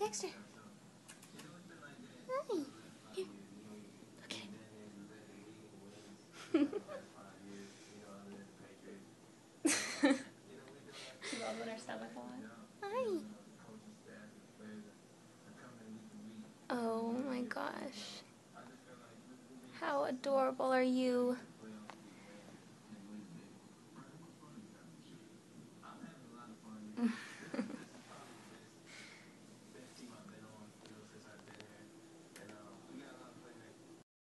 Dexter. Hi. Here. Okay. She's opening her stomach a lot. Hi. Oh my gosh. How adorable are you?